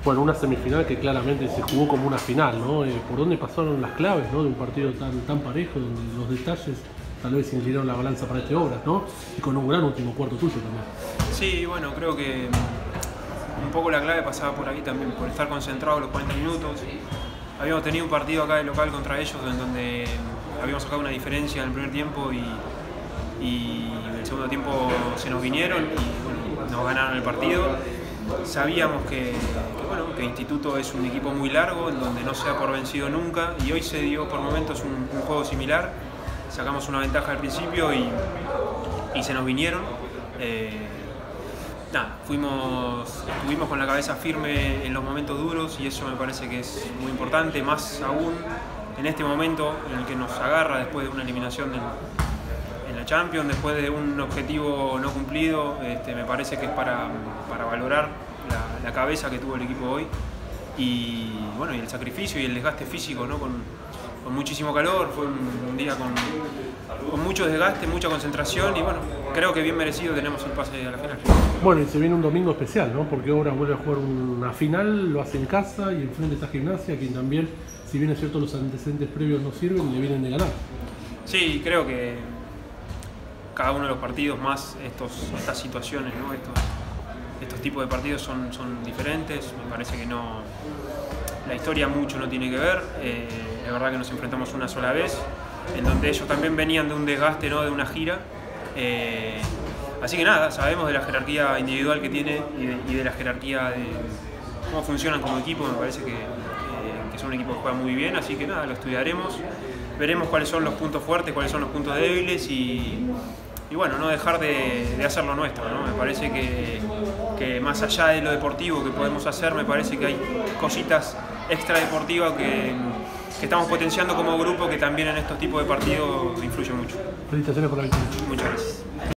Bueno, una semifinal que claramente se jugó como una final, ¿no? ¿Por dónde pasaron las claves, ¿no? De un partido tan parejo, donde los detalles tal vez inclinaron la balanza para este Obras, ¿no? Y con un gran último cuarto tuyo también. Sí, bueno, creo que un poco la clave pasaba por ahí también, por estar concentrado los 40 minutos. Habíamos tenido un partido acá de local contra ellos en donde habíamos sacado una diferencia en el primer tiempo y en el segundo tiempo se nos vinieron y bueno, nos ganaron el partido. Sabíamos que Instituto es un equipo muy largo, en donde no se da por vencido nunca, y hoy se dio por momentos un juego similar. Sacamos una ventaja al principio y se nos vinieron. Estuvimos con la cabeza firme en los momentos duros y eso me parece que es muy importante, más aún en este momento en el que nos agarra después de una eliminación en la Champions, después de un objetivo no cumplido. Me parece que es para valorar la cabeza que tuvo el equipo hoy y bueno, y el sacrificio y el desgaste físico, ¿no? Con muchísimo calor, fue un día con mucho desgaste, mucha concentración y bueno, creo que bien merecido tenemos el pase a la final. Bueno, y se viene un domingo especial, ¿no? Porque Obras vuelve a jugar una final, lo hace en casa y enfrente está Gimnasia, quien también, si bien es cierto los antecedentes previos no sirven, le vienen de ganar. Sí, creo que cada uno de los partidos más estas situaciones, ¿no? Estos tipos de partidos son diferentes. Me parece que la historia mucho no tiene que ver. Es verdad que nos enfrentamos una sola vez, en donde ellos también venían de un desgaste, ¿no? De una gira. Así que nada, sabemos de la jerarquía individual que tiene y de la jerarquía de cómo funcionan como equipo. Me parece que son un equipo que juega muy bien, así que nada, lo estudiaremos, veremos cuáles son los puntos fuertes, cuáles son los puntos débiles y bueno, no dejar de hacer lo nuestro, ¿no? Me parece que más allá de lo deportivo que podemos hacer, me parece que hay cositas extradeportivas que estamos potenciando como grupo, que también en estos tipos de partidos influyen mucho. Felicitaciones por la victoria. Muchas gracias.